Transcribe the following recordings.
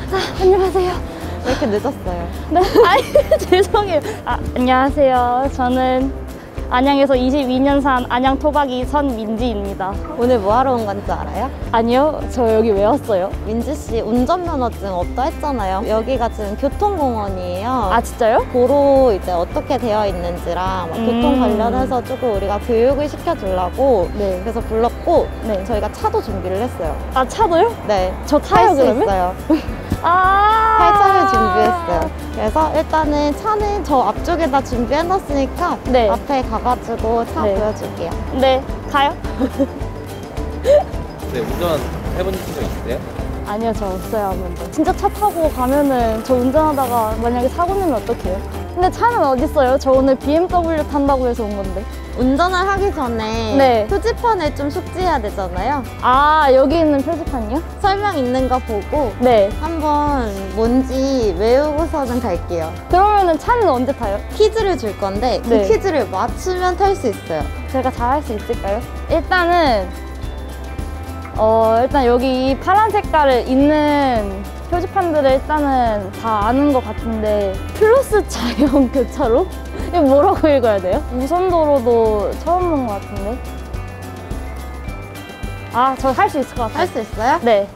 안녕하세요. 왜 이렇게 늦었어요? 네, 아니 죄송해요. 안녕하세요. 저는 안양에서 22년산 안양 토박이 선민지입니다. 오늘 뭐 하러 온 건지 알아요? 아니요, 저 여기 왜 왔어요? 민지 씨 운전면허증 없다 했잖아요. 여기가 지금 교통공원이에요. 아 진짜요? 도로 이제 어떻게 되어 있는지랑 막 교통 관련해서 조금 우리가 교육을 시켜주려고 네. 그래서 불렀고 네. 저희가 차도 준비를 했어요. 아 차도요? 네. 저 타요 그러면? 있어요. 아 탈차를 준비했어요. 그래서 일단은 차는 저 앞쪽에다 준비해놨으니까 네. 앞에 가가지고 차 네. 보여줄게요. 네, 가요? 네, 운전 해본 적 있으세요? 아니요, 저 없어요, 한 번도. 진짜 차 타고 가면은 저 운전하다가 만약에 사고 내면 어떡해요? 근데 차는 어딨어요? 저 오늘 BMW 탄다고 해서 온 건데. 운전을 하기 전에 네. 표지판을 좀 숙지해야 되잖아요. 아, 여기 있는 표지판이요? 설명 있는 거 보고 네. 한번 뭔지 외우고서는 갈게요. 그러면은 차는 언제 타요? 퀴즈를 줄 건데 그 네. 퀴즈를 맞추면 탈 수 있어요. 제가 잘 할 수 있을까요? 일단은 일단 여기 이 파란 색깔을 있는 표지판들을 일단은 다 아는 것 같은데 플러스 자연 교차로? 이거 뭐라고 읽어야 돼요? 우선도로도 처음 본 것 같은데 아, 저 할 수 있을 것 같아요. 할 수 있어요? 네.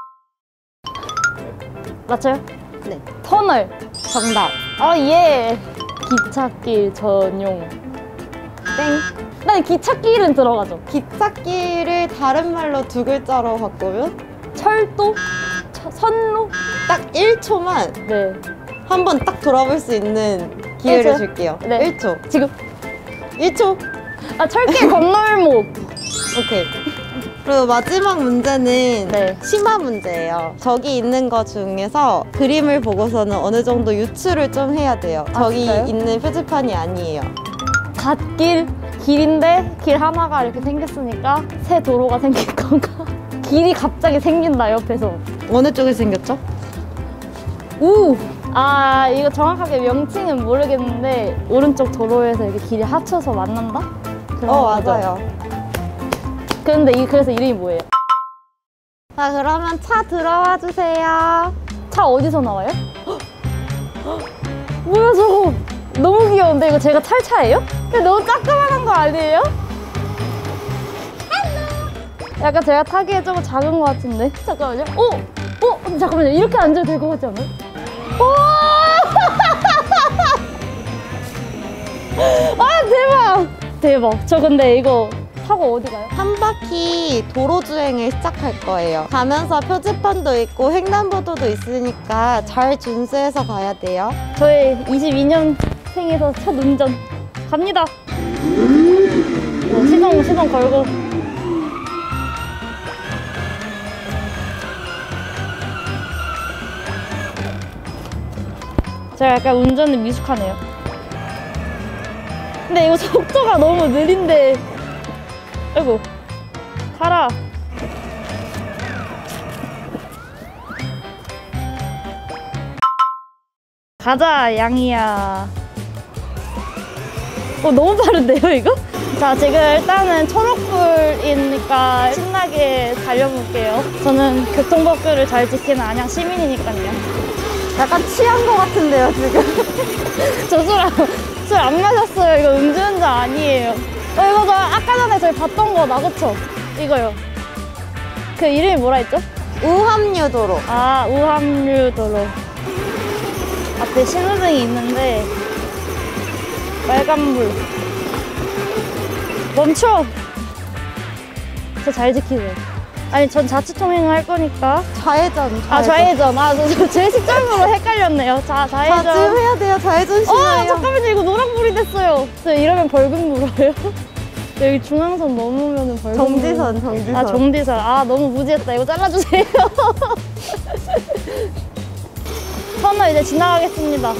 맞춰요? 네. 터널. 정답. 예. 기찻길 전용. 땡. 난 기찻길은 들어가죠. 기찻길을 다른 말로 두 글자로 바꾸면 철도? 선로? 딱 1초만 네. 한번 딱 돌아볼 수 있는 기회를 1초? 줄게요. 네. 1초. 지금. 1초. 철길 건널목. 오케이. 그리고 마지막 문제는 네. 심화 문제예요. 저기 있는 거 중에서 그림을 보고서는 어느 정도 유추를 좀 해야 돼요. 저기 진짜요? 있는 표지판이 아니에요. 갓길. 길인데 길 하나가 이렇게 생겼으니까 새 도로가 생긴 건가? 길이 갑자기 생긴다, 옆에서. 어느 쪽에 생겼죠? 우! 이거 정확하게 명칭은 모르겠는데 오른쪽 도로에서 이렇게 길이 합쳐서 만난다? 그런 거죠? 맞아요. 근데 그래서 이름이 뭐예요? 자, 그러면 차 들어와 주세요. 차 어디서 나와요? 뭐야 저거? 너무 귀여운데 이거 제가 탈 차예요? 근데 너무 조그만한 거 아니에요? 약간 제가 타기에 조금 작은 것 같은데? 잠깐만요. 잠깐만요. 이렇게 앉아도 될 것 같지 않아요? 대박! 대박. 저 근데 이거 타고 어디 가요? 한 바퀴 도로 주행을 시작할 거예요. 가면서 표지판도 있고 횡단보도도 있으니까 잘 준수해서 가야 돼요. 저의 22년생에서 첫 운전 갑니다. 시동 걸고. 제가 약간 운전은 미숙하네요. 근데 이거 속도가 너무 느린데. 아이고, 가라. 가자, 양이야. 너무 빠른데요, 이거? 자, 지금 일단은 초록불이니까 신나게 달려볼게요. 저는 교통법규를 잘 지키는 안양 시민이니까요. 약간 취한 거 같은데요, 지금. 저 술 안 마셨어요. 이거 음주운전 아니에요. 이거 저 아까 전에 저희 봤던 거나, 그쵸? 이거요. 그 이름이 뭐라 했죠? 우합류도로. 우합류도로. 앞에 신호등이 있는데 빨간불. 멈춰! 저 잘 지키세요. 아니, 전 자치통행을 할 거니까. 좌회전. 좌회전. 저 제 시점으로 헷갈렸네요. 좌회전. 지금 해야 돼요. 좌회전 신호예요. 잠깐만요. 이거 노란불이 됐어요. 저 이러면 벌금 물어요? 여기 중앙선 넘으면 벌금. 정지선. 정지선. 너무 무지했다. 이거 잘라주세요. 터널 이제 지나가겠습니다.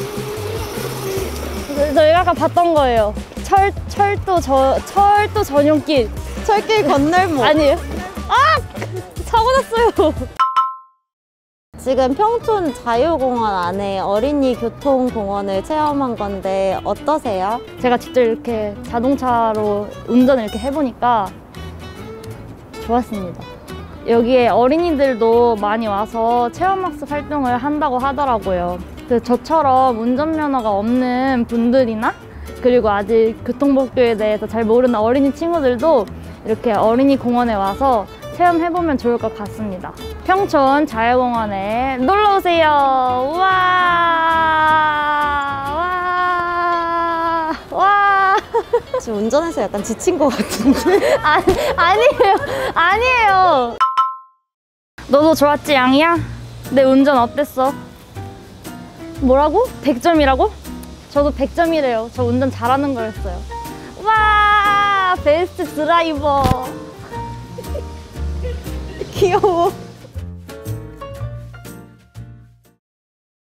저희가 아까 봤던 거예요. 철도 전용길. 철길 건널목. 아니에요? 사고 났어요. 지금 평촌 자유공원 안에 어린이 교통공원을 체험한 건데 어떠세요? 제가 직접 이렇게 자동차로 운전을 이렇게 해보니까 좋았습니다. 여기에 어린이들도 많이 와서 체험학습 활동을 한다고 하더라고요. 그래서 저처럼 운전면허가 없는 분들이나 그리고 아직 교통법규에 대해서 잘 모르는 어린이 친구들도 이렇게 어린이 공원에 와서 체험해보면 좋을 것 같습니다. 평촌 자유공원에 놀러오세요. 와, 와, 와. 지금 운전해서 약간 지친 것 같은데. 아니에요. 너도 좋았지, 양이야? 내 운전 어땠어? 뭐라고? 100점이라고? 저도 100점이래요. 저 운전 잘하는 거였어요. 와, 베스트 드라이버. 귀여워.